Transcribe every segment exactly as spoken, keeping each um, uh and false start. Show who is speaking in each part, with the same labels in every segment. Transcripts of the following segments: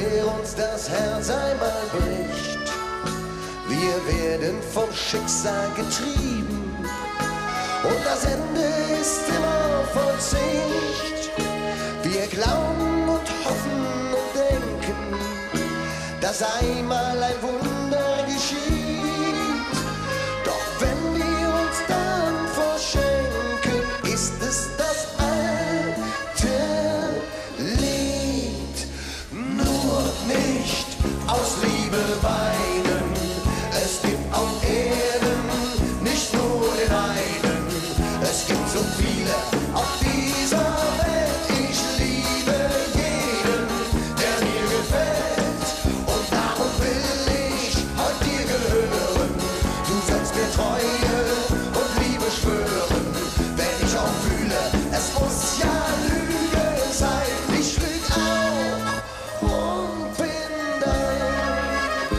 Speaker 1: der uns das Herz einmal bricht. Wir werden vom Schicksal getrieben und das Ende ist immer vollzicht. Wir glauben und hoffen und denken, dass einmal ein Wunder geschieht. Doch wenn wir uns dann verschenken, ist es das alte Lied. Nur nicht aus Liebe weinen, es gibt auf Erden nicht nur den einen. Es gibt so viele auf dieser Welt. Ich liebe jeden, der mir gefällt, und darum will ich heute dir gehören. Du sollst mir Treue und Liebe schwören, wenn ich auch fühle, es muss ja Lüge sein. Ich lüg auch und bin dein.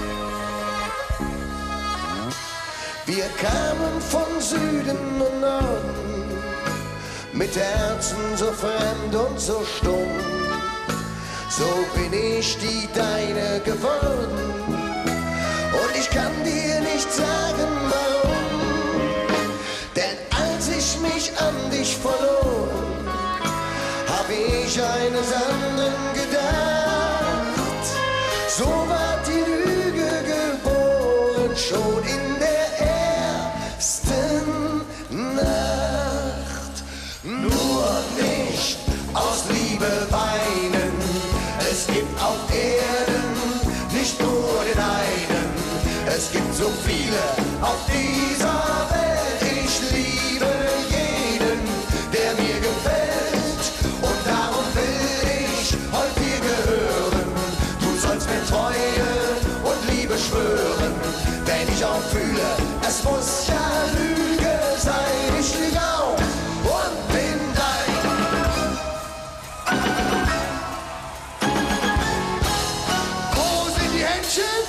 Speaker 1: Wir kamen von Süden und Norden, mit Herzen so fremd und so stumm. So bin ich die Deine geworden, und ich kann dir nicht sagen warum. Denn als ich mich an dich verlor, hab ich eines anderen gedacht. So war die Lüge geboren, schon in der ersten Nacht. Nur nicht aus Liebe weinen, es gibt auf Erden nicht nur den einen. Es gibt so viele auf dieser Welt. Ich liebe jeden, der mir gefällt, und darum will ich heute dir gehören. Du sollst mir Treue und Liebe schwören, wenn ich auch fühle, es muss ja Lüge sein. Ich lüg auch und bin dein. Wo sind die Händchen?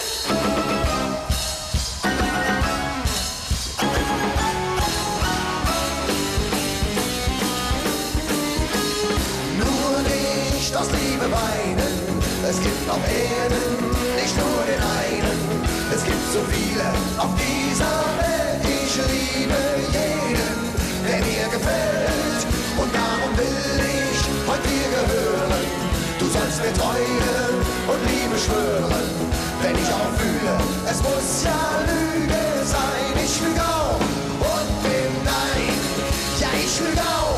Speaker 1: Nur nicht aus Liebe weinen, es gibt auf Erden nicht nur den einen. Es gibt so viele auf dieser Welt. Ich liebe jeden, der mir gefällt, und darum will ich heute dir gehören. Du sollst mir Treue und Liebe schwören, wenn ich auch fühle, es muss ja Lüge sein. Ich lüg auch und bin dein, ja ich lüg auch.